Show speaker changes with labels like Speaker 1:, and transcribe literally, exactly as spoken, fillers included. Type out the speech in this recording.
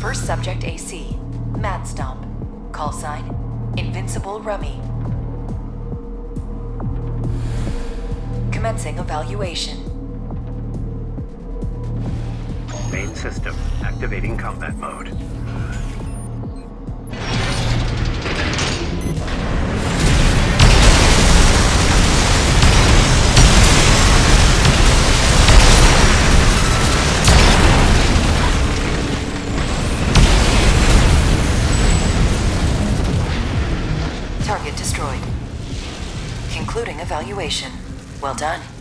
Speaker 1: First subject A C, Mad Stomp. Call sign, Invincible Rummy. Commencing evaluation.
Speaker 2: Main system, activating combat mode.
Speaker 1: Target destroyed. Concluding evaluation. Well done.